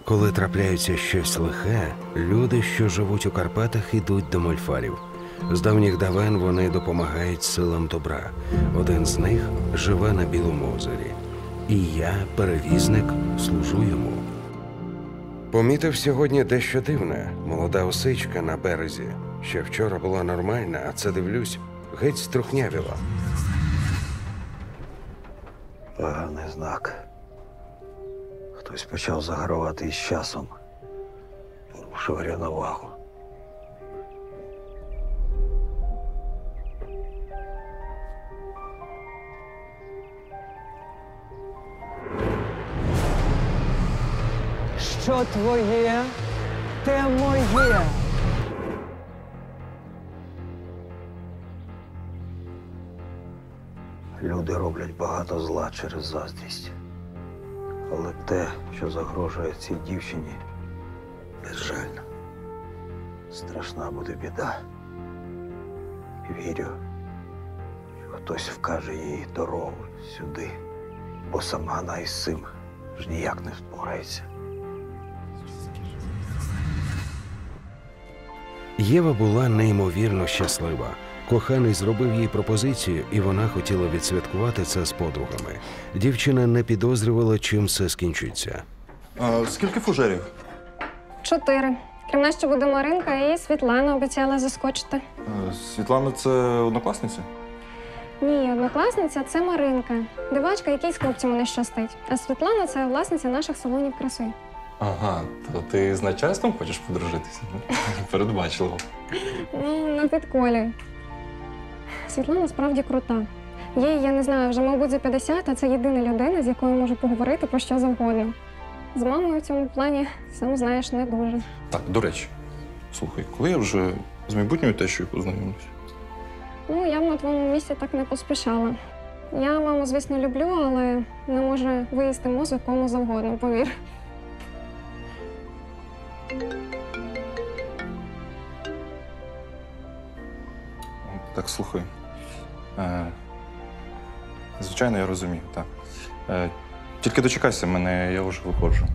Коли трапляється щось лихе, люди, що живуть у Карпатах, ідуть до мольфарів. З давніх давен вони допомагають силам добра. Один з них живе на Білому озері. І я, перевізник, служу йому. Помітив сьогодні дещо дивне. Молода осичка на березі. Ще вчора була нормальна, а це, дивлюсь, геть струхнявіла. Поганий знак. Хтось почав загравати із часом. Порушив рівновагу. Що твоє, те моє. Люди роблять багато зла через заздрість. Але те, що загрожує цій дівчині, безжально. Страшна буде біда. Вірю, що хтось вкаже їй дорогу сюди, бо сама вона із цим ж ніяк не впорається. Єва була неймовірно щаслива. Коханий зробив їй пропозицію, і вона хотіла відсвяткувати це з подругами. Дівчина не підозрювала, чим все скінчиться. А скільки фужерів? 4. Крім нас ще буде Маринка і Світлана обіцяла заскочити. Світлана – це однокласниця? Ні, однокласниця – це Маринка. Дивачка, якій з хлопцями не щастить. А Світлана – це власниця наших салонів краси. Ага, то ти з начальством хочеш подружитися? Передбачливо. Ну, на підколі. Світлана справді крута. Їй, я не знаю, вже, мабуть, за 50, а це єдина людина, з якою можу поговорити про що завгодно. З мамою в цьому плані, сам знаєш, не дуже. Так, до речі, слухай, коли я вже з майбутньою тещою познайомлюсь? Ну, я б на твоєму місці так не поспішала. Я маму, звісно, люблю, але не може виїсти мозок кому завгодно, повір. Так, слухай. Звичайно, я розумію, так. Тільки дочекайся мене, я вже виходжу.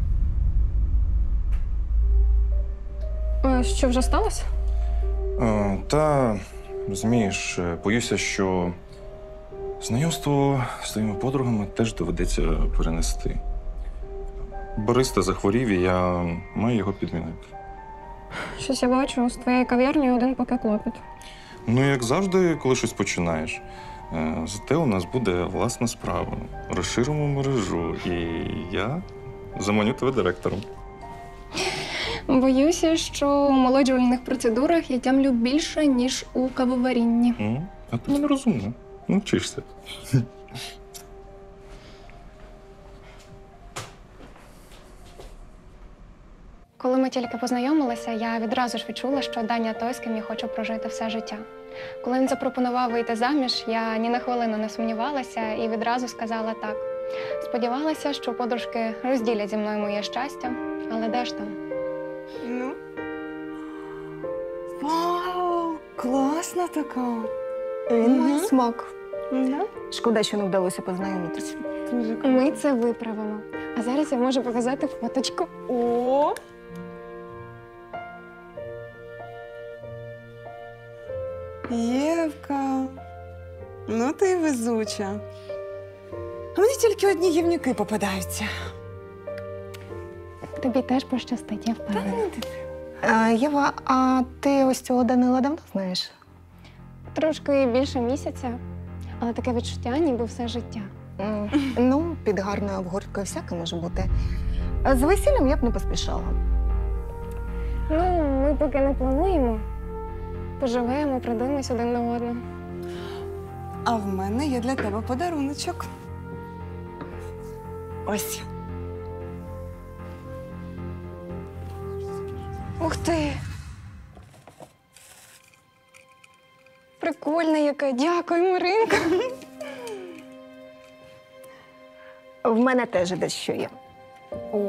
Що вже сталося? Та, розумієш, боюся, що знайомство з твоїми подругами теж доведеться перенести. Бориста захворів, і я маю його підмінити. Щось я бачу, з твоєю кав'ярнею один поки клопіт. Ну, як завжди, коли щось починаєш. Зате у нас буде власна справа. Розширимо мережу, і я заманю тебе директором. Боюся, що у омолоджувальних процедурах я тямлю більше, ніж у кавоварінні. А ти не розумна. Навчишся. Коли ми тільки познайомилися, я відразу ж відчула, що Даня той, з ким я хочу прожити все життя. Коли він запропонував вийти заміж, я ні на хвилину не сумнівалася і відразу сказала так. Сподівалася, що подружки розділять зі мною моє щастя, але де ж там? Ну? Вау! Класна така! Він має смак. Да? Шкода, що не вдалося познайомитися. Дуже круто. Ми це виправимо. А зараз я можу показати фоточку. О! Євка, ну ти везуча. А мені тільки одні гівнюки попадаються. Тобі теж пощастить, я впевнена. Єва, а ти ось цього Данила давно знаєш? Трошки більше місяця, але таке відчуття, ніби все життя. Ну, під гарною обгорткою всяке може бути. З весіллям я б не поспішала. Ну, ми поки не плануємо. Поживемо, придивимось один на одного. А в мене є для тебе подаруночок. Ось. Ух ти! Прикольна яка, дякую, Маринка. В мене теж дещо є. О.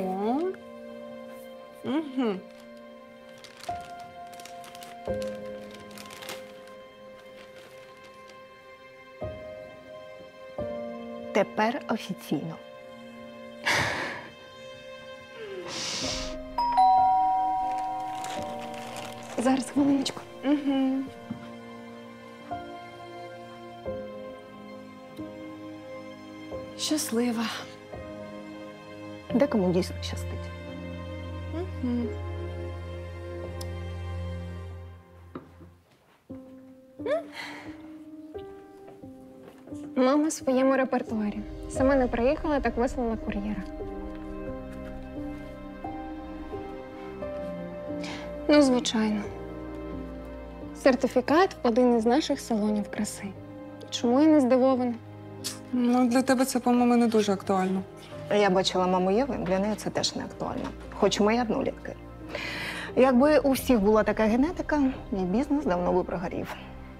Угу. Тепер офіційно. Зараз, хвилиночку. Угу. Щаслива. Декому дійсно щастить. Угу. Мама в своєму репертуарі. Сама не приїхала, так вислала кур'єра. Ну, звичайно. Сертифікат в один із наших салонів краси. Чому я не здивована? Ну, для тебе це, по-моєму, не дуже актуально. Я бачила маму Єви, для неї це теж не актуально. Хоч ми й однолітки. Якби у всіх була така генетика, мій бізнес давно би прогорів.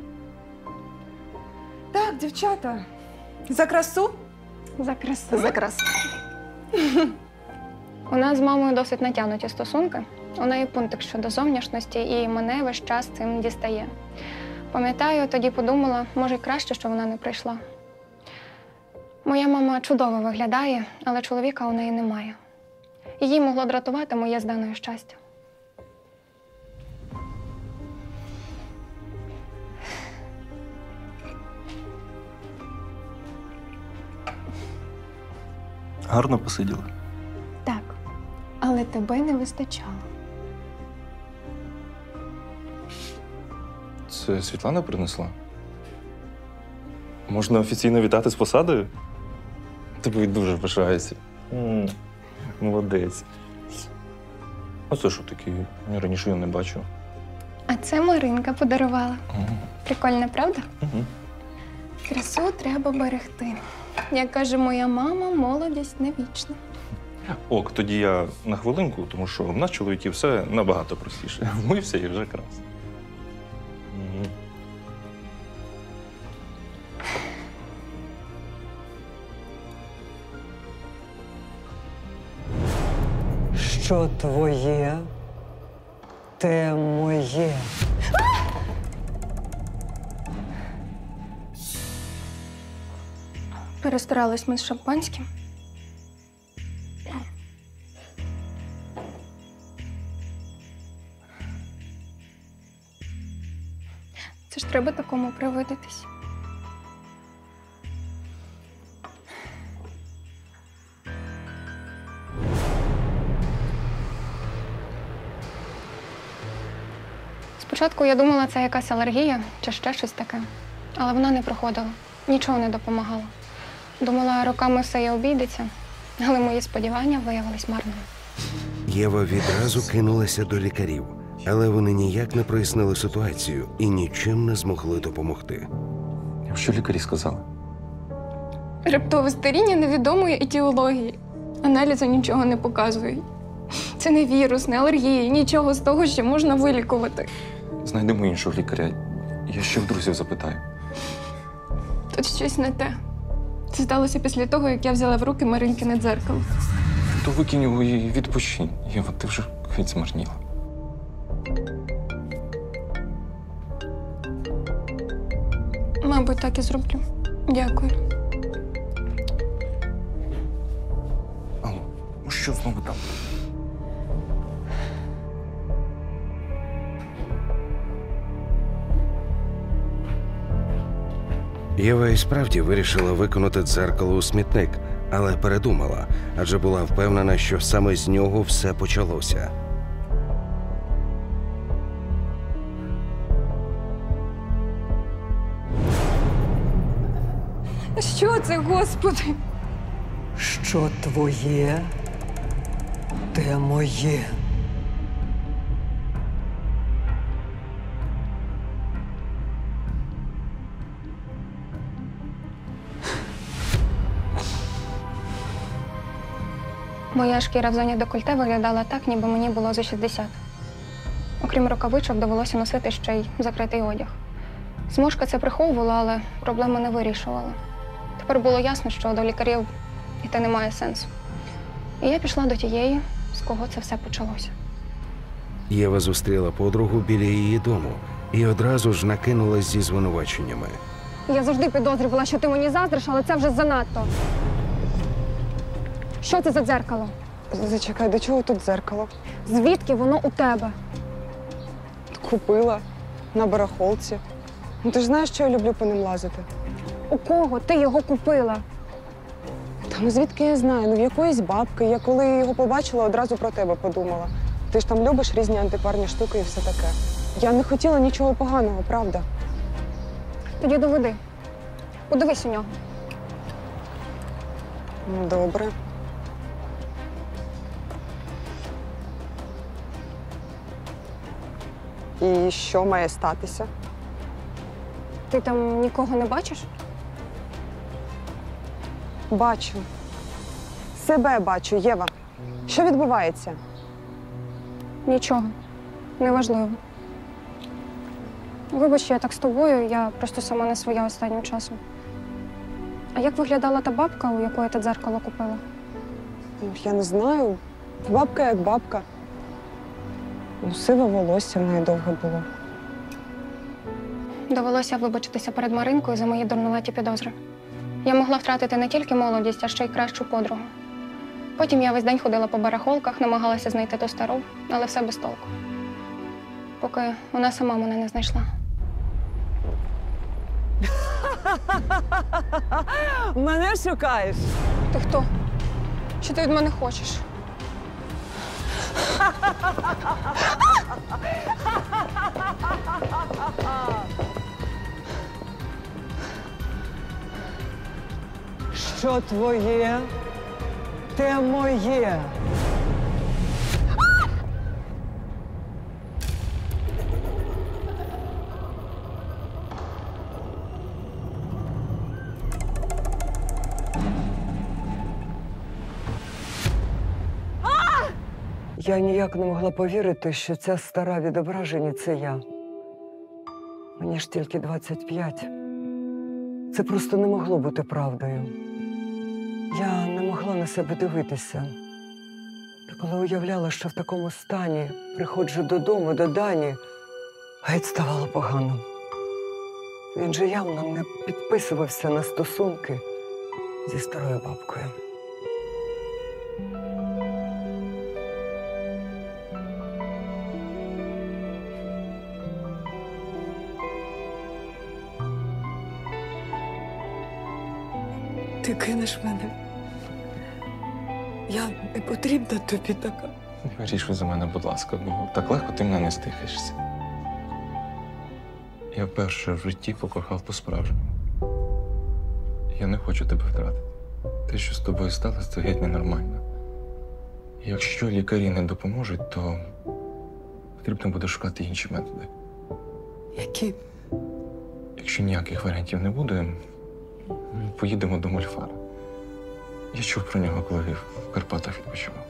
Так, дівчата, за красу? За красу. За красу. У нас з мамою досить натягнуті стосунки. У неї пунктик щодо зовнішності, і мене весь час цим дістає. Пам'ятаю, тоді подумала, може, й краще, що вона не прийшла. Моя мама чудово виглядає, але чоловіка у неї немає. Її могло дратувати моє з Даною щастя. Гарно посиділи. Так, але тебе не вистачало. Це Світлана принесла? Можна офіційно вітати з посадою? Тобі дуже пишаюся. Молодець. А це що таке? Я раніше його не бачив. А це Маринка подарувала. Прикольно, правда? Угу. Красу треба берегти. Як каже моя мама, молодість не вічна. Ок, тоді я на хвилинку, тому що в нас чоловіків все набагато простіше. Вмився і вже крас. Що твоє, те моє. Перестарались ми з шампанським. Це ж треба такому привидитись. Спочатку я думала, це якась алергія чи ще щось таке. Але вона не проходила, нічого не допомагало. Думала, роками все і обійдеться, але мої сподівання виявились марними. Єва відразу кинулася до лікарів, але вони ніяк не прояснили ситуацію і нічим не змогли допомогти. Що лікарі сказали? Раптове старіння невідомої етіології. Аналізи нічого не показують. Це не вірус, не алергія, нічого з того, що можна вилікувати. Знайдемо іншого лікаря. Я ще в друзів запитаю. Тут щось не те. Це сталося після того, як я взяла в руки Маринкине дзеркало. То викинь його і відпочинь. Єва, ти вже геть змарніла. Мабуть, так і зроблю. Дякую. Алло, ну що знову там? Єва і справді вирішила виконати дзеркало у смітник, але передумала, адже була впевнена, що саме з нього все почалося. Що це, Господи? Що твоє, те моє. Моя шкіра в зоні декольте виглядала так, ніби мені було за 60. Окрім рукавичок, довелося носити ще й закритий одяг. Зморшка це приховувала, але проблему не вирішувала. Тепер було ясно, що до лікарів іти немає сенсу. І я пішла до тієї, з кого це все почалося. Єва зустріла подругу біля її дому і одразу ж накинулась зі звинуваченнями. Я завжди підозрювала, що ти мені заздриш, але це вже занадто. Що це за дзеркало? Зачекай, до чого тут дзеркало? Звідки воно у тебе? Купила на барахолці. Ну ти ж знаєш, що я люблю по ним лазити. У кого ти його купила? Та ну звідки я знаю? Ну в якоїсь бабки. Я коли його побачила, одразу про тебе подумала. Ти ж там любиш різні антикварні штуки і все таке. Я не хотіла нічого поганого, правда? Тоді доведи. Подивись у нього. Ну, добре. І що має статися? Ти там нікого не бачиш? Бачу. Себе бачу, Єва. Що відбувається? Нічого. Неважливо. Вибач, що я так з тобою, я просто сама не своя останнім часом. А як виглядала та бабка, у якої ти дзеркало купила? Ну, я не знаю. Бабка як бабка. Ну, сиве волосся в неї довге було. Довелося вибачитися перед Маринкою за мої дурнуваті підозри. Я могла втратити не тільки молодість, а ще й кращу подругу. Потім я весь день ходила по барахолках, намагалася знайти ту стару, але все без толку. Поки вона сама мене не знайшла. Мене шукаєш? Ти хто? Що ти від мене хочеш? Що твоє, те моє. Я ніяк не могла повірити, що ця стара відображення – це я. Мені ж тільки 25. Це просто не могло бути правдою. Я не могла на себе дивитися. Та коли уявляла, що в такому стані приходжу додому, до Дані, геть ставало погано. Він же явно не підписувався на стосунки зі старою бабкою. Ти кинеш мене. Я не потрібна тобі така. Не вирішуй за мене, будь ласка, бо так легко ти мене не стихаєшся. Я вперше в житті покохав по-справжньому. Я не хочу тебе втратити. Те, що з тобою сталося, це геть ненормально. Якщо лікарі не допоможуть, то потрібно буде шукати інші методи. Які? Якщо ніяких варіантів не буде, поїдемо до Мольфара. Я чув про нього, коли в Карпатах відпочивав.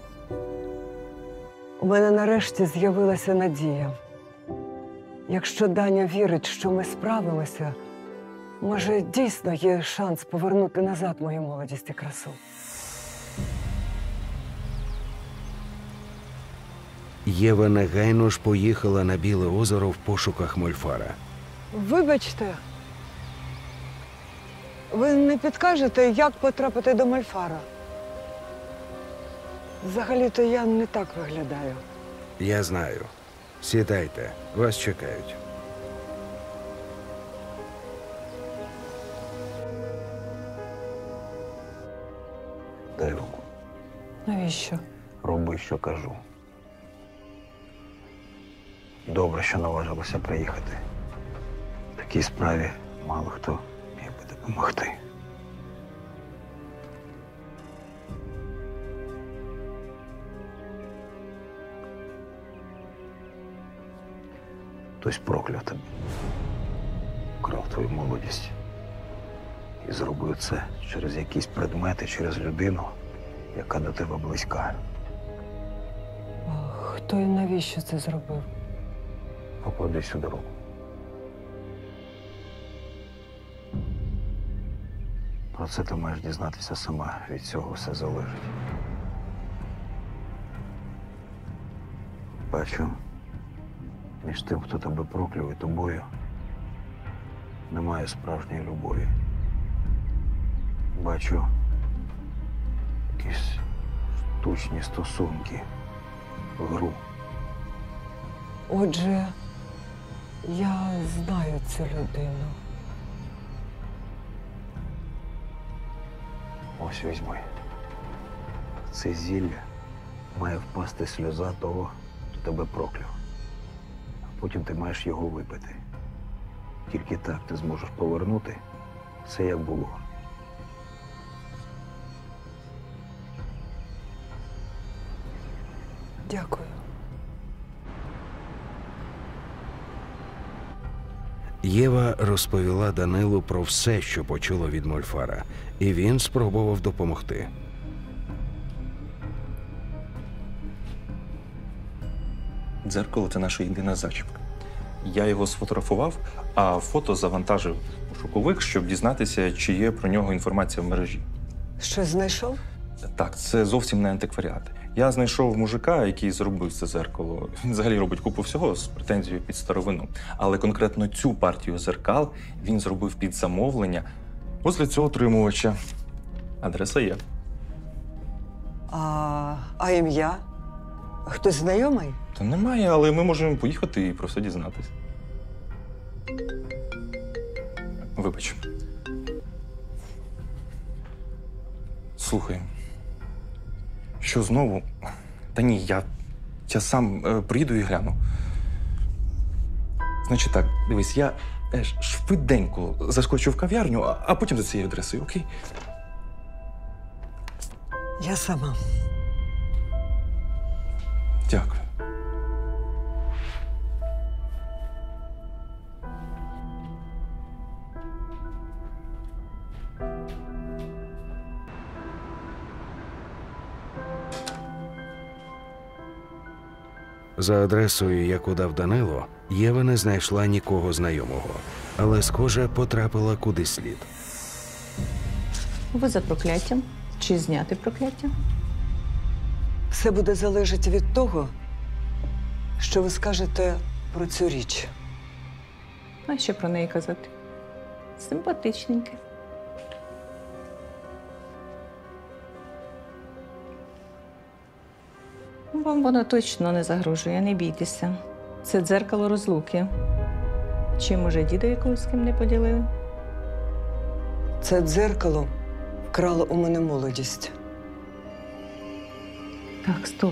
У мене нарешті з'явилася надія. Якщо Даня вірить, що ми справимося, може, дійсно є шанс повернути назад мою молодість і красу. Єва негайно ж поїхала на Біле озеро в пошуках Мольфара. Вибачте, ви не підкажете, як потрапити до Мольфара? Взагалі-то я не так виглядаю. Я знаю. Сідайте, вас чекають. Дай руку. Навіщо? Роби, що кажу. Добре, що наважилося приїхати. В такій справі мало хто міг би допомогти. Хтось прокляв тебе, вкрав твою молодість і зробив це через якісь предмети, через людину, яка до тебе близька. А хто і навіщо це зробив? Поклади сюди руку. Про це ти маєш дізнатися сама, від цього все залежить. Бачу, між тим, хто тебе прокляв, і тобою, немає справжньої любові. Бачу якісь штучні стосунки, гру. Отже, Я знаю цю людину. Ось візьми. В це зілля має впасти сльоза того, хто тебе прокляв. А потім ти маєш його випити. Тільки так ти зможеш повернути все, як було. Дякую. Єва розповіла Данилу про все, що почула від Мольфара, і він спробував допомогти. Дзеркало – це наша єдина зачіпка. Я його сфотографував, а фото завантажив у шоковик, щоб дізнатися, чи є про нього інформація в мережі. Щось знайшов? Так, це зовсім не антикваріат. Я знайшов мужика, який зробив це дзеркало. Він взагалі робить купу всього з претензією під старовину. Але конкретно цю партію зеркал він зробив під замовлення ось для цього отримувача. Адреса є. А ім'я? Хтось знайомий? Та немає, але ми можемо поїхати і про все дізнатися. Вибач. Слухай. Що знову? Та ні, я сам приїду і гляну. Значить так, дивись, я швиденько заскочу в кав'ярню, а потім за цією адресою, окей? Я сама. Дякую. За адресою, яку дав Данило, Єва не знайшла нікого знайомого, але, схоже, потрапила куди слід. Ви за прокляттям? Чи зняти прокляття? Все буде залежати від того, що ви скажете про цю річ. А що про неї казати? Симпатичненьке. Вам воно точно не загрожує, не бійтеся. Це дзеркало розлуки. Чи, може, діда якогось з ким не поділили? Це дзеркало вкрало у мене молодість. Так, стоп.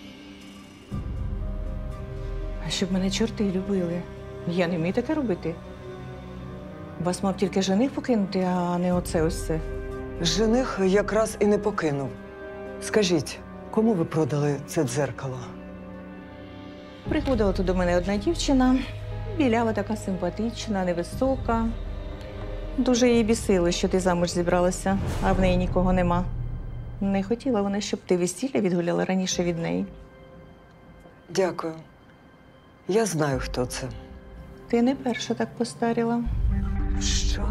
А щоб мене чорти любили. Я не вмію таке робити. Вас мав тільки жених покинути, а не оце ось це. Жених якраз і не покинув. Скажіть, кому ви продали це дзеркало? Приходила тут до мене одна дівчина, білява така симпатична, невисока. Дуже її бісило, що ти замуж зібралася, а в неї нікого нема. Не хотіла вона, щоб ти весілля відгуляла раніше від неї. Дякую. Я знаю, хто це. Ти не перша так постаріла. Що?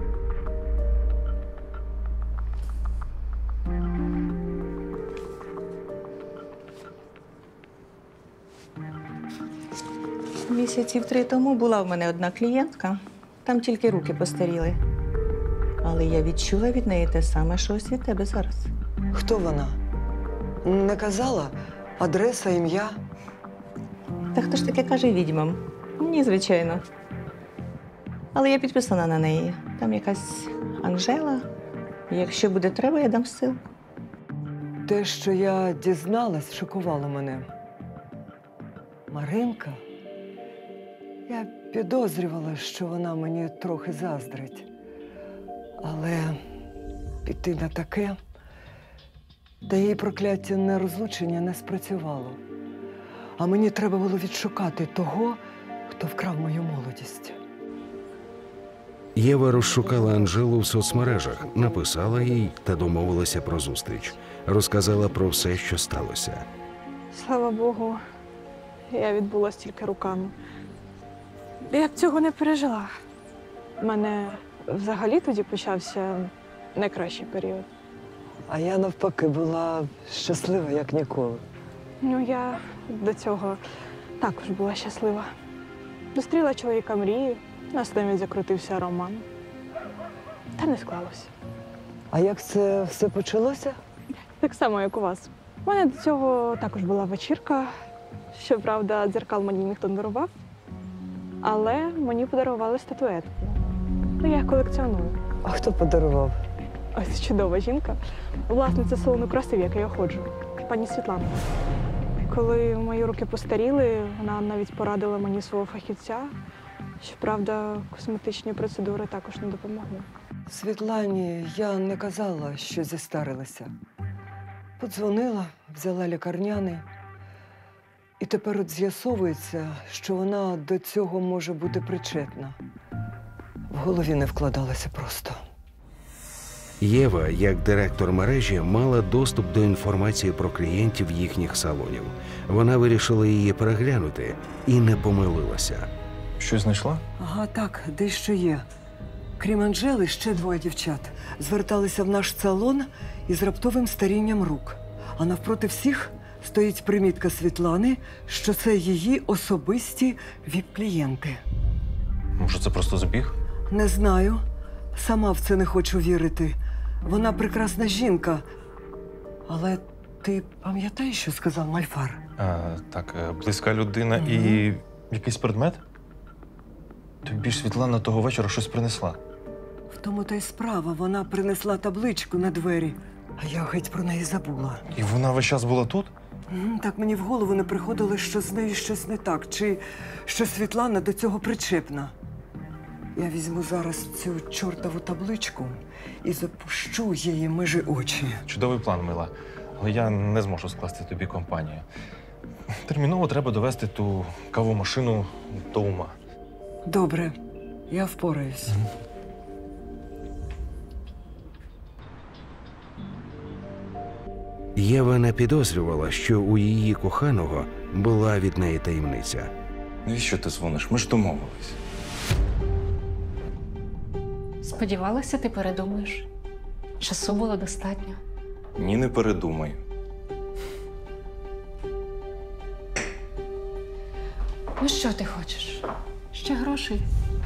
Місяців 3 тому була в мене одна клієнтка. Там тільки руки постаріли. Але я відчула від неї те саме, що ось від тебе зараз. Хто вона? Не казала? Адреса, ім'я? Та хто ж таке каже відьмам? Ні, звичайно. Але я підписана на неї. Там якась Анжела. Якщо буде треба, я дам ссылку. Те, що я дізналась, шокувало мене. Маринка? Я підозрювала, що вона мені трохи заздрить. Але піти на таке, та її прокляття на розлучення не спрацювало. А мені треба було відшукати того, хто вкрав мою молодість. Єва розшукала Анжелу в соцмережах, написала їй та домовилася про зустріч. Розказала про все, що сталося. Слава Богу, я відбулась тільки руками. Я б цього не пережила. У мене взагалі тоді почався найкращий період. А я навпаки була щаслива, як ніколи. Ну, я до цього також була щаслива. Зустріла чоловіка мрії, у нас навіть закрутився роман. Та не склалося. А як це все почалося? Так само, як у вас. У мене до цього також була вечірка. Щоправда, дзеркал мені ніхто не дарував. Але мені подарували статуетку. Ну, я колекціоную. А хто подарував? Ось чудова жінка, власниця салону краси, в який я ходжу, пані Світлана. Коли мої руки постаріли, вона навіть порадила мені свого фахівця. Щоправда, косметичні процедури також не допомогли. Світлані я не казала, що зістарилася. Подзвонила, взяла лікарняний. І тепер от з'ясовується, що вона до цього може бути причетна. В голові не вкладалося просто. Єва, як директор мережі, мала доступ до інформації про клієнтів їхніх салонів. Вона вирішила її переглянути і не помилилася. Щось знайшла? Ага, так, дещо є. Крім Анжели, ще двоє дівчат зверталися в наш салон із раптовим старінням рук. А навпроти всіх стоїть примітка Світлани, що це її особисті віп-клієнти. Може, це просто збіг? Не знаю. Сама в це не хочу вірити. Вона прекрасна жінка. Але ти пам'ятаєш, що сказав Мальфар? Так, близька людина і якийсь предмет? Тобі ж Світлана того вечора щось принесла. В тому та й справа. Вона принесла табличку на двері, а я геть про неї забула. І вона весь час була тут? Так мені в голову не приходило, що з нею щось не так, чи що Світлана до цього причепна. Я візьму зараз цю чортову табличку і запущу її межі очі. Чудовий план, мила. Але я не зможу скласти тобі компанію. Терміново треба довести ту кавомашину до ума. Добре, я впораюсь. Єва не підозрювала, що у її коханого була від неї таємниця. Навіщо ти дзвониш? Ми ж домовились. Сподівалася, ти передумаєш. Часу було достатньо. Ні, не передумай. Ну що ти хочеш? Ще грошей?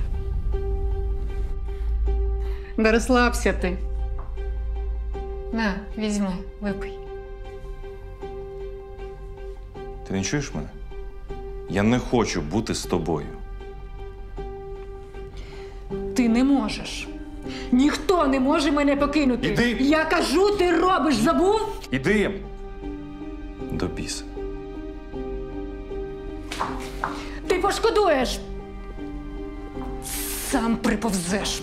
Да розслабся ти. На, візьми, випий. Ти не чуєш мене? Я не хочу бути з тобою. Ти не можеш. Ніхто не може мене покинути. Іди! Я кажу, ти робиш, забув? Іди! До біса. Ти пошкодуєш. Сам приповзеш.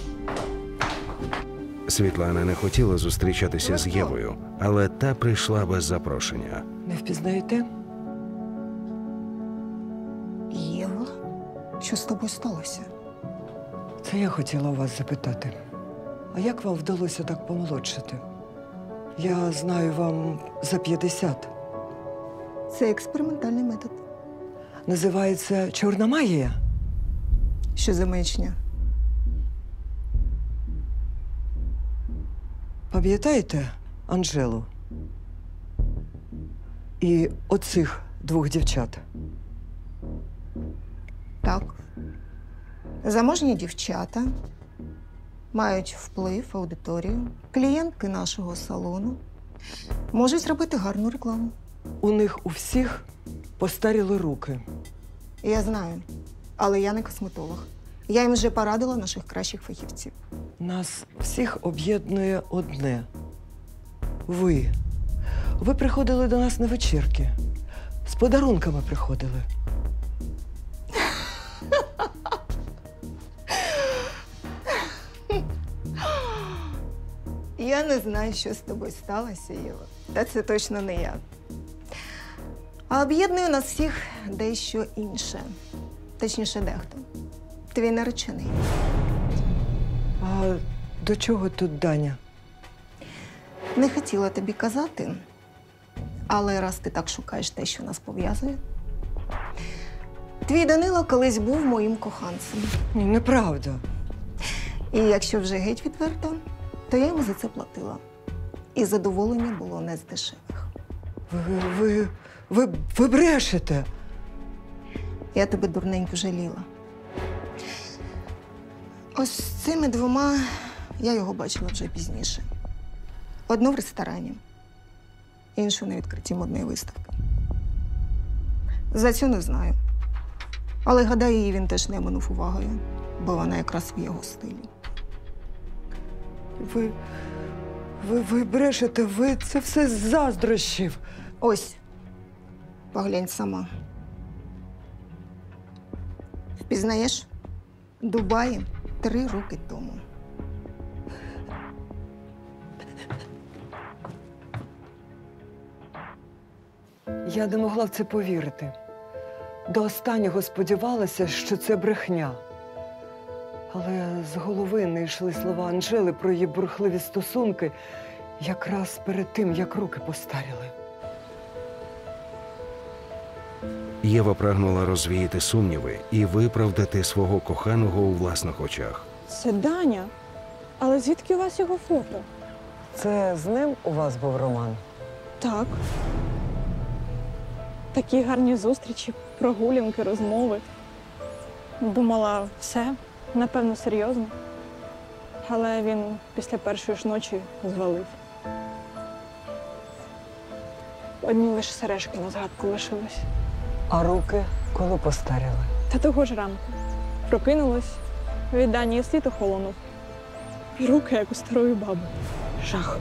Світлана не хотіла зустрічатися з Євою, але та прийшла без запрошення. Не впізнаєте? Єва, що з тобою сталося? Це я хотіла у вас запитати. А як вам вдалося так помолодшати? Я знаю вам за 50. Це експериментальний метод. Називається чорна магія. Що за маячня? Пам'ятаєте Анжелу? І оцих двох дівчат? Так. Заможні дівчата мають вплив, аудиторію, клієнтки нашого салону можуть зробити гарну рекламу. У них у всіх постаріли руки. Я знаю, але я не косметолог. Я їм вже порадила наших кращих фахівців. Нас всіх об'єднує одне. Ви. Ви приходили до нас на вечірки. З подарунками приходили. Я не знаю, що з тобою сталося, Єва. Та це точно не я. А об'єднує нас всіх дещо інше. Точніше, дехто. Твій наречений. А до чого тут Даня? Не хотіла тобі казати, але раз ти так шукаєш те, що нас пов'язує. Твій Данило колись був моїм коханцем. Ні, неправда. І якщо вже геть відверто, то я йому за це платила. І задоволення було не з дешевих. Ви брешете. Я тебе дурненько жаліла. Ось з цими двома я його бачила вже пізніше. Одну в ресторані, іншу на відкритті модної виставки. За цю не знаю. Але, гадаю, її він теж не минув увагою, бо вона якраз в його стилі. Ви брешете, ви це все з заздрощів. Ось, поглянь сама. Впізнаєш? Дубаї 3 роки тому. Я не могла в це повірити. До останнього сподівалася, що це брехня. Але з голови не йшли слова Анжели про її бурхливі стосунки якраз перед тим, як руки постаріли. Єва прагнула розвіяти сумніви і виправдати свого коханого у власних очах. Це Даня. Але звідки у вас його фото? Це з ним у вас був роман? Так. Такі гарні зустрічі, прогулянки, розмови. Думала, все, напевно, серйозно. Але він після першої ж ночі звалив. Одні лише сережки на згадку лишились. А руки коли постаріли? Та того ж ранку. Прокинулась, від Дані слід охолонув. І руки, як у старої баби. Жах.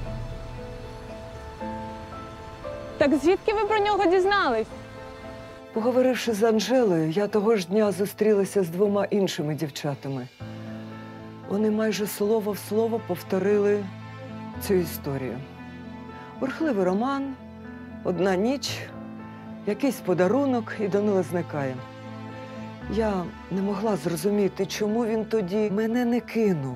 Так звідки ви про нього дізнались? Поговоривши з Анжелою, я того ж дня зустрілася з 2 іншими дівчатами. Вони майже слово в слово повторили цю історію. Бурхливий роман, одна ніч, якийсь подарунок і Данило зникає. Я не могла зрозуміти, чому він тоді мене не кинув.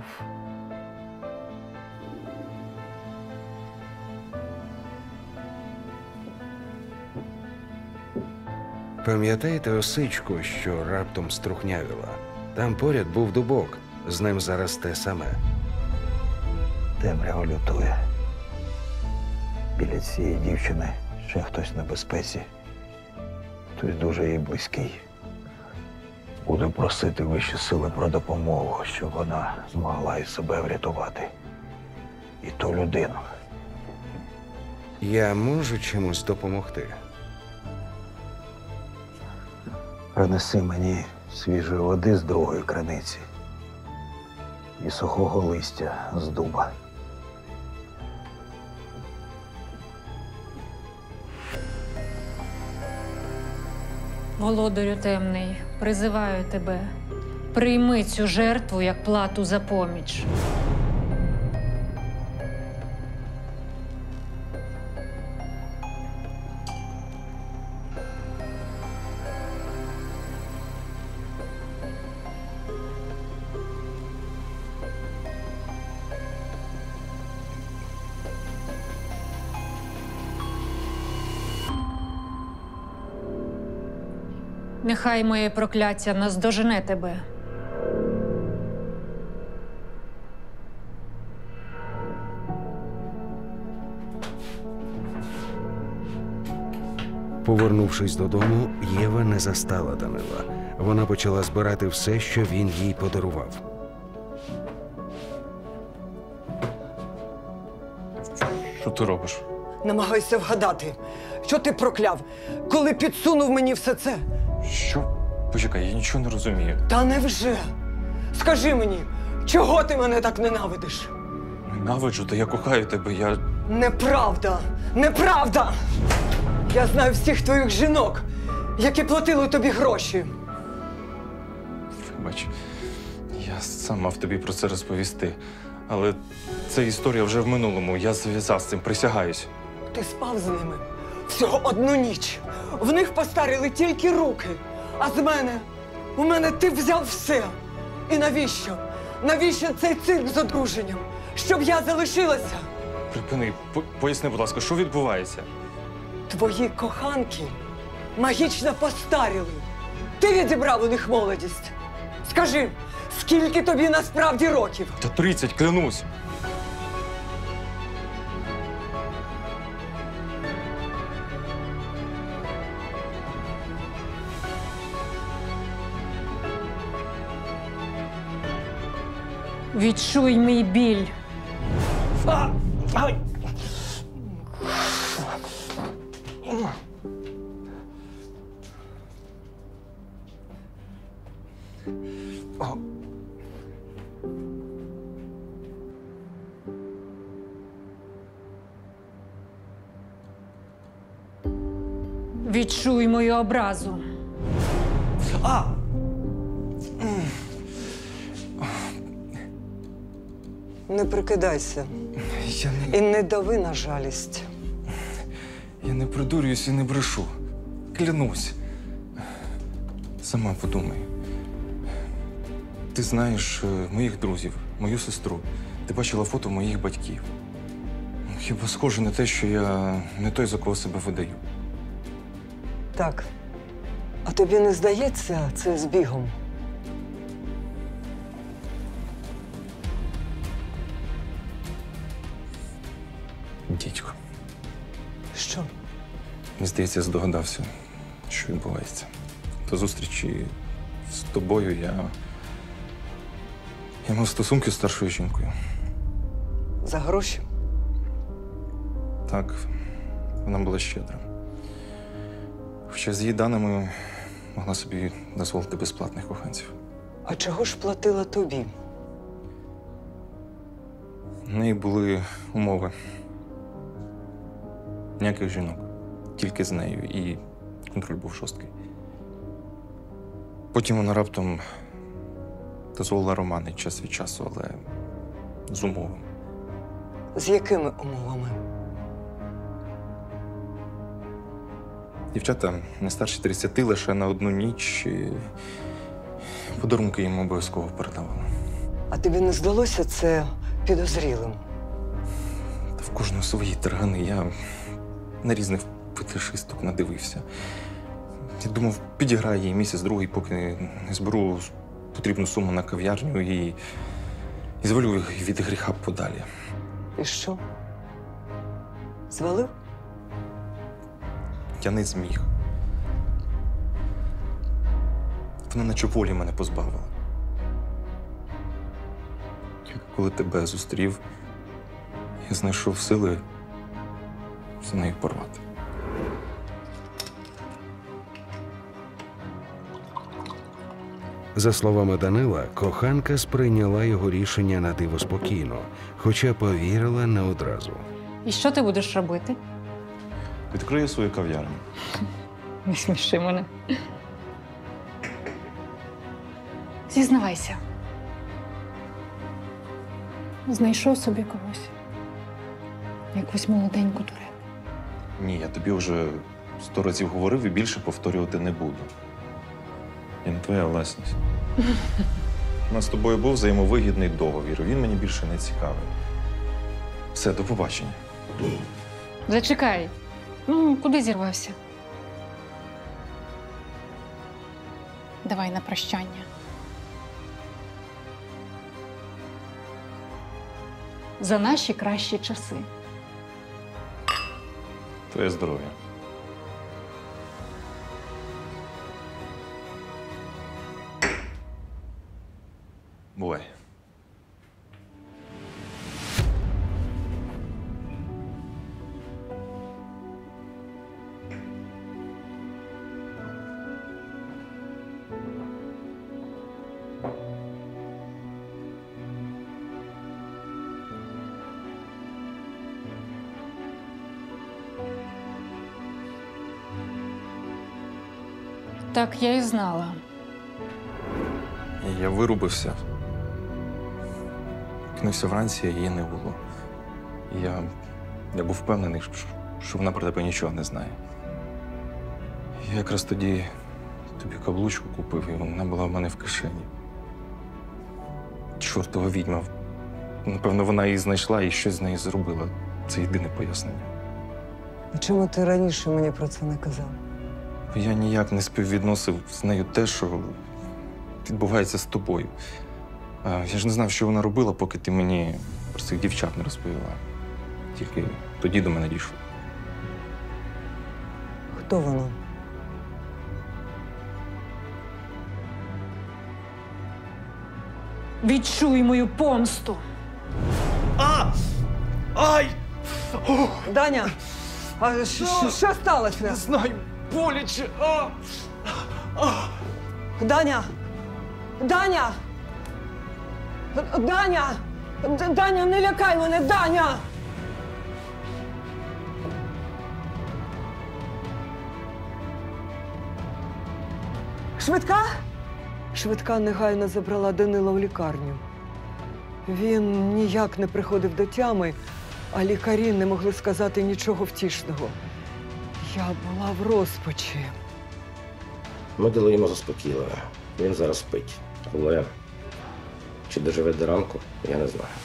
Пам'ятаєте осичку, що раптом струхнявіла? Там поряд був дубок, з ним зараз те саме. Темрява лютує. Біля цієї дівчини ще хтось на безпеці. Хтось дуже їй близький. Буду просити вищі сили про допомогу, щоб вона змогла і себе врятувати. І ту людину. Я можу чимось допомогти? Принеси мені свіжої води з другої криниці і сухого листя з дуба. Володарю темний, призиваю тебе. Прийми цю жертву як плату за поміч. Нехай моє прокляття наздожене тебе. Повернувшись додому, Єва не застала Данила. Вона почала збирати все, що він їй подарував. Що ти робиш? Намагайся вгадати, що ти прокляв, коли підсунув мені все це. Що? Почекай, я нічого не розумію. Та невже? Скажи мені, чого ти мене так ненавидиш? Ненавиджу, та я кохаю тебе, я... Неправда! Неправда! Я знаю всіх твоїх жінок, які платили тобі гроші. Вибач, я сам мав тобі про це розповісти. Але ця історія вже в минулому. Я зв'язав з цим, присягаюсь. Ти спав з ними всього одну ніч. В них постаріли тільки руки. А з мене, у мене ти взяв все. І навіщо? Навіщо цей цирк з одруженням? Щоб я залишилася? Припини, поясни, будь ласка, що відбувається? Твої коханки магічно постаріли. Ти відібрав у них молодість. Скажи, скільки тобі насправді років? Та 30, клянусь. Відчуй мій біль. Відчуй мою образу. Не прикидайся Я не, і не дави на жалість. я не придурююсь і не брешу. Клянусь. Сама подумай. Ти знаєш моїх друзів, мою сестру. Ти бачила фото моїх батьків. Хіба схоже на те, що я не той, за кого себе видаю? Так. А тобі не здається це збігом? Дідько. Що? Мені здається, я здогадався, що відбувається. До зустрічі з тобою я мав стосунки з старшою жінкою. За гроші? Так, вона була щедра. Хоча з її даними могла собі дозволити безплатних коханців. А чого ж платила тобі? У неї були умови. Ніяких жінок. Тільки з нею. І контроль був жорсткий. Потім вона раптом дозволила романи час від часу, але з умовами. З якими умовами? Дівчата не старші 30 лише на одну ніч. І подарунки їм обов'язково передавали. А тобі не здалося це підозрілим? Та в кожного свої таргани. Я на різних фетишисток надивився. Я думав, підіграю їй місяць-другий, поки не зберу потрібну суму на кав'ярню і звалю від гріха подалі. І що? Звалив? Я не зміг. Вона наче волі мене позбавила. Коли тебе зустрів, я знайшов сили з нею порвати. За словами Данила, коханка сприйняла його рішення на диво спокійно, хоча повірила не одразу. І що ти будеш робити? Відкрию свою кав'ярню. Не сміши мене. Зізнавайся. Знайшов собі когось. Якусь молоденьку турек. Ні, я тобі вже 100 разів говорив і більше повторювати не буду. Я не твоя власність. У нас з тобою був взаємовигідний договір. Він мені більше не цікавий. Все, до побачення. Зачекай. Ну, куди зірвався? Давай на прощання. За наші кращі часи. Твоє здоров'я. Бувай. Так я і знала. Я вирубився. Кинувся вранці, а її не було. Я був впевнений, що вона про тебе нічого не знає. Я якраз тоді тобі каблучку купив, і вона була в мене в кишені. Чортова відьма. Напевно, вона її знайшла і щось з нею зробила. Це єдине пояснення. А чому ти раніше мені про це не казав? Я ніяк не співвідносив з нею те, що відбувається з тобою. Я ж не знав, що вона робила, поки ти мені про цих дівчат не розповіла. Тільки тоді до мене дійшло. Хто вона? Відчуй мою помсту. Ай! Даня! А що сталося? Знаю, боляче! Даня! Даня! Даня! Даня, не лякай мене, Даня! Швидка? Швидка негайно забрала Данила в лікарню. Він ніяк не приходив до тями, а лікарі не могли сказати нічого втішного. Я була в розпачі. Ми дали йому заспокійливе. Він зараз спить. Але чи доживе до ранку, я не знаю.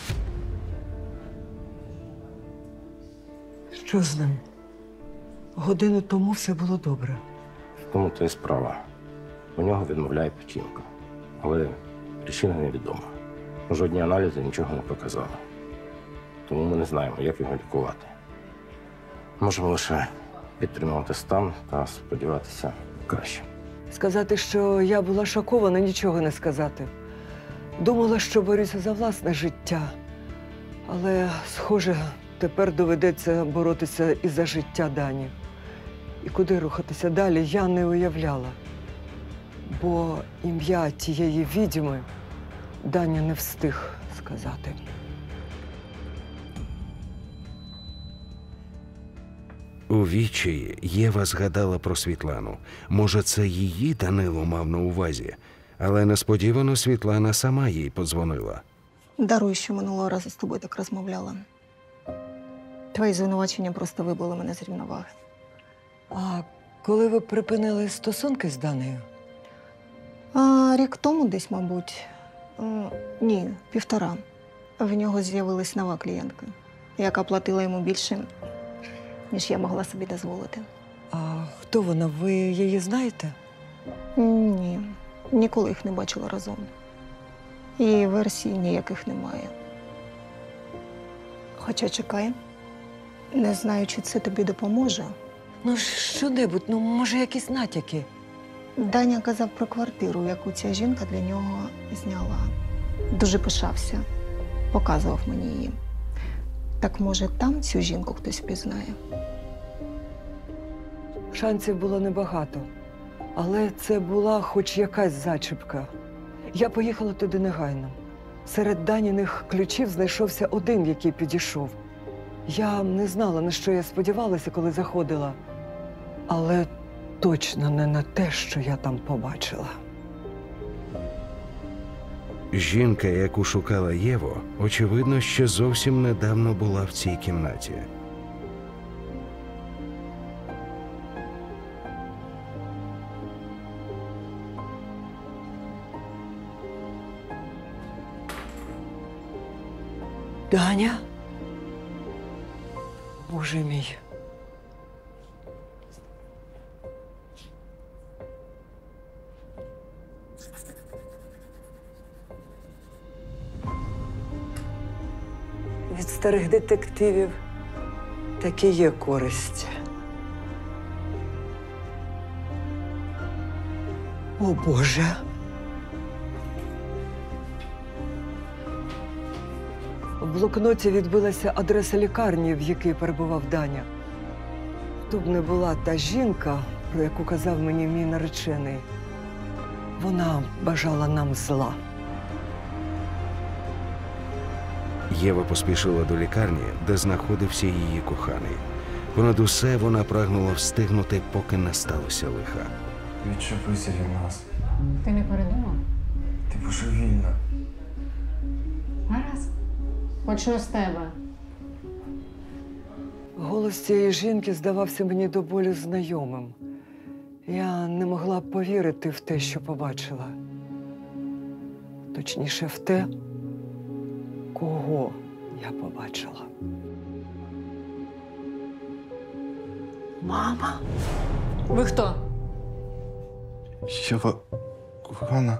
Що з ним? Годину тому все було добре. В тому то і справа. У нього відмовляє печінка. Але причина невідома. Жодні аналізи нічого не показали. Тому ми не знаємо, як його лікувати. Можемо лише підтримувати стан та сподіватися краще. Сказати, що я була шокована, нічого не сказати. Думала, що борюся за власне життя. Але, схоже, тепер доведеться боротися і за життя Дані. І куди рухатися далі, я не уявляла. Бо ім'я тієї відьми Даня не встиг сказати. У відчаї Єва згадала про Світлану. Може, це її Данило мав на увазі. Але несподівано Світлана сама їй подзвонила. Даруй, що минулого разу з тобою так розмовляла. Твої звинувачення просто вибили мене з рівноваги. А коли ви припинили стосунки з Данею? Рік тому десь, мабуть. Ні, 1,5. В нього з'явилась нова клієнтка, яка платила йому більше, ніж я могла собі дозволити. А хто вона? Ви її знаєте? Ні, ніколи їх не бачила разом. І версій ніяких немає. Хоча чекай, не знаю, чи це тобі допоможе. Ну, що-небудь, може, якісь натяки. Даня казав про квартиру, яку ця жінка для нього зняла. Дуже пишався, показував мені її. Так, може, там цю жінку хтось впізнає? Шансів було небагато, але це була хоч якась зачіпка. Я поїхала туди негайно. Серед Даніних ключів знайшовся один, який підійшов. Я не знала, на що я сподівалася, коли заходила. Але точно не на те, що я там побачила. Жінка, яку шукала Єво, очевидно, ще зовсім недавно була в цій кімнаті. Даня? Боже мій. Від старих детективів таки є користь. О, Боже. В блокноті відбилася адреса лікарні, в якій перебував Даня. Хто б не була та жінка, про яку казав мені мій наречений, вона бажала нам зла. Єва поспішила до лікарні, де знаходився її коханий. Понад усе вона прагнула встигнути, поки не сталося лиха. Відчепися від нас. Ти не передумав? Ти божевільна. Гаразд. Почну з тебе. Голос цієї жінки здавався мені до болю знайомим. Я не могла б повірити в те, що побачила. Точніше, в те, кого я побачила. Мама? Ви хто? Єва, кохана.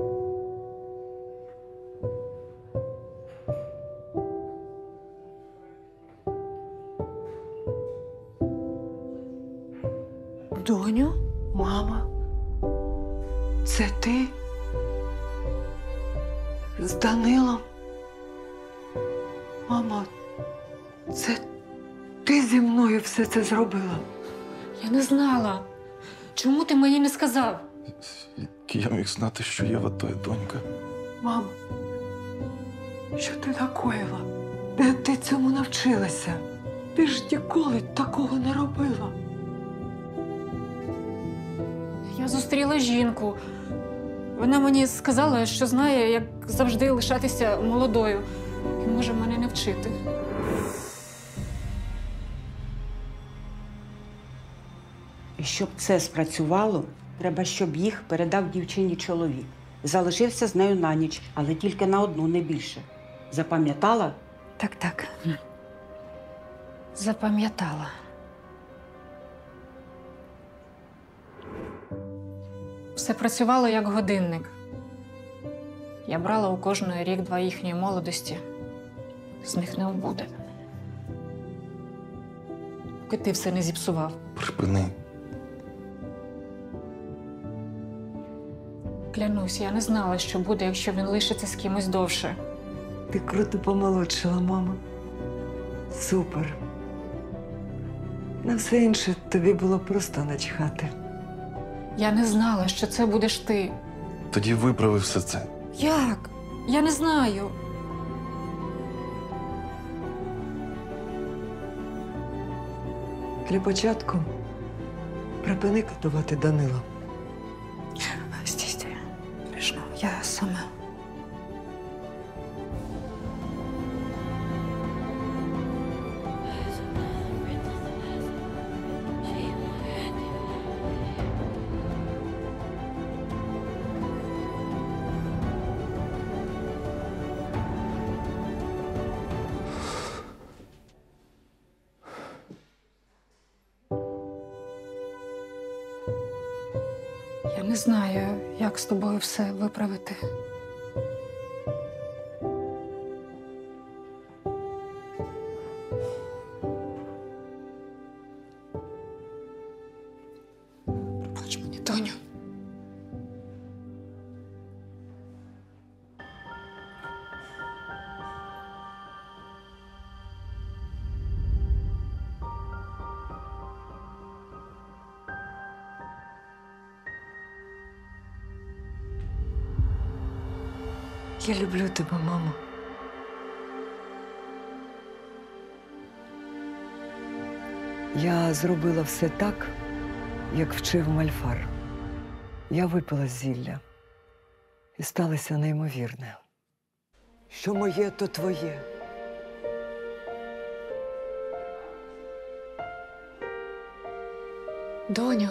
Доню? Мама? Це ти? З Данилом? Мама, це ти зі мною все це зробила? Я не знала. Чому ти мені не сказав? Я міг знати, що Єва твоя донька. Мамо, що ти накоїла? Де ти цьому навчилася? Ти ж ніколи такого не робила. Я зустріла жінку. Вона мені сказала, що знає, як завжди лишатися молодою. І може мене не вчити. І щоб це спрацювало, треба, щоб їх передав дівчині чоловік. Залишився з нею на ніч, але тільки на одну, не більше. Запам'ятала? Так. Запам'ятала. Все працювало як годинник. Я брала у кожної рік-два їхньої молодості. З них не убуде. Поки ти все не зіпсував. Припини. Клянусь, я не знала, що буде, якщо він лишиться з кимось довше. Ти круто помолодшила, мама. Супер. На все інше тобі було просто начхати. Я не знала, що це будеш ти. Тоді виправи все це. Як? Я не знаю. Для початку припини катувати Данила. Стій. Пішно, я сама. Я не знаю, як з тобою все виправити. Пробач мені, доню. Я люблю тебе, мамо. Я зробила все так, як вчив Мальфар. Я випила зілля. І сталося неймовірне. Що моє, то твоє. Доню.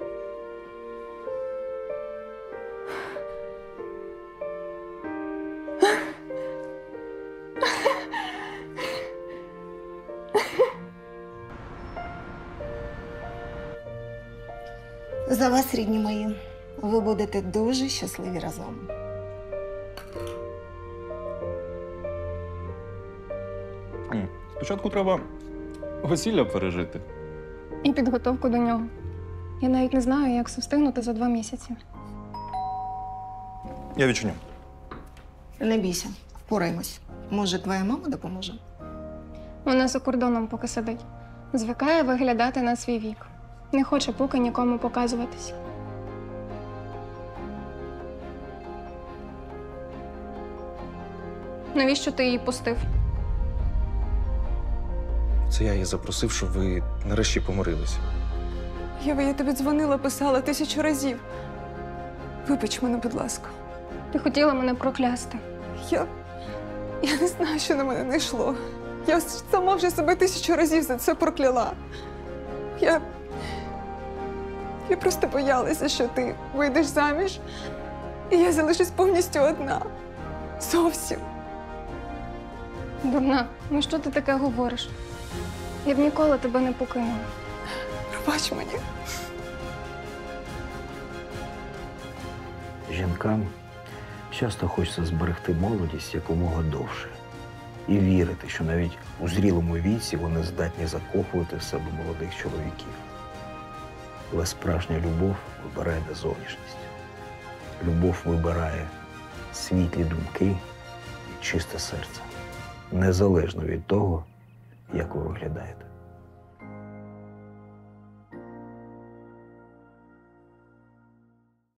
За вас, рідні мої, ви будете дуже щасливі разом. Спочатку треба весілля пережити. І підготовку до нього. Я навіть не знаю, як все встигнути за 2 місяці. Я відчиню. Не бійся, впораємось. Може, твоя мама допоможе? Вона за кордоном поки сидить. Звикає виглядати на свій вік. Не хоче поки нікому показуватись. Навіщо ти її пустив? Це я її запросив, щоб ви нарешті помирилися. Єва, я тобі дзвонила, писала 1000 разів. Вибач мене, будь ласка. Ти хотіла мене проклясти. Я не знаю, що на мене не йшло. Я сама вже себе 1000 разів за це прокляла. Я просто боялася, що ти вийдеш заміж, і я залишусь повністю одна. Зовсім. Дурна, ну що ти таке говориш? Я б ніколи тебе не покинула. Пробач мені. Жінкам часто хочеться зберегти молодість якомога довше. І вірити, що навіть у зрілому віці вони здатні закохувати в себе молодих чоловіків. Але справжня любов вибирає не зовнішність. Любов вибирає світлі думки і чисте серце. Незалежно від того, як ви виглядаєте.